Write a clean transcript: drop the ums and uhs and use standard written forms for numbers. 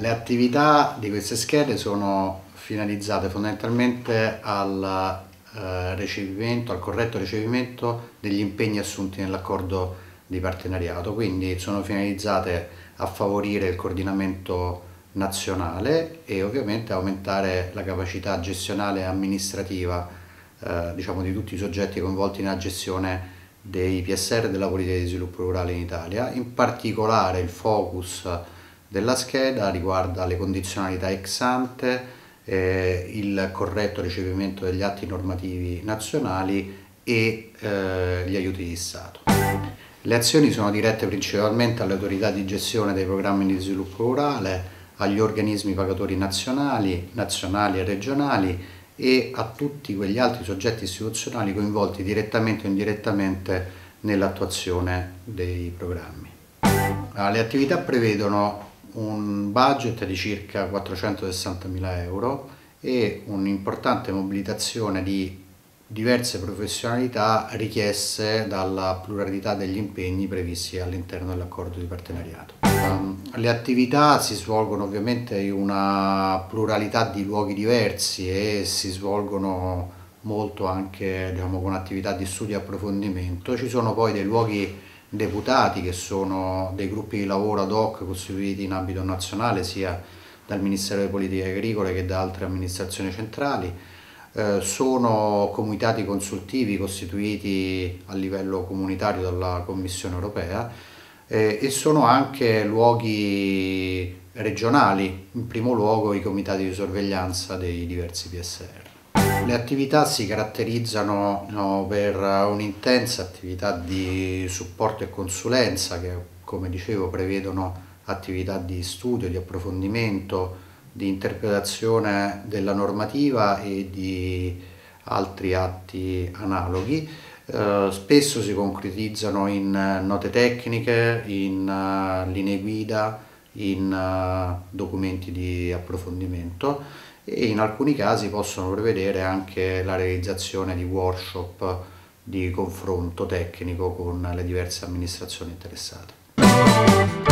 Le attività di queste schede sono finalizzate fondamentalmente al al corretto recepimento degli impegni assunti nell'accordo di partenariato, quindi sono finalizzate a favorire il coordinamento nazionale e ovviamente aumentare la capacità gestionale e amministrativa diciamo, di tutti i soggetti coinvolti nella gestione dei PSR e della politica di sviluppo rurale in Italia. In particolare il focus della scheda riguarda le condizionalità ex ante, il corretto recepimento degli atti normativi nazionali e gli aiuti di Stato. Le azioni sono dirette principalmente alle autorità di gestione dei programmi di sviluppo rurale, agli organismi pagatori nazionali e regionali e a tutti quegli altri soggetti istituzionali coinvolti direttamente o indirettamente nell'attuazione dei programmi. Le attività prevedono un budget di circa 460.000 euro e un'importante mobilitazione di diverse professionalità richieste dalla pluralità degli impegni previsti all'interno dell'accordo di partenariato. Le attività si svolgono ovviamente in una pluralità di luoghi diversi e si svolgono molto anche diciamo, con attività di studio e approfondimento. Ci sono poi dei luoghi deputati che sono dei gruppi di lavoro ad hoc costituiti in ambito nazionale sia dal Ministero delle Politiche Agricole che da altre amministrazioni centrali. Sono comitati consultivi costituiti a livello comunitario dalla Commissione europea e sono anche luoghi regionali, in primo luogo i comitati di sorveglianza dei diversi PSR. Le attività si caratterizzano per un'intensa attività di supporto e consulenza che, come dicevo, prevedono attività di studio, di approfondimento, di interpretazione della normativa e di altri atti analoghi. Spesso si concretizzano in note tecniche, in linee guida, in documenti di approfondimento e in alcuni casi possono prevedere anche la realizzazione di workshop di confronto tecnico con le diverse amministrazioni interessate.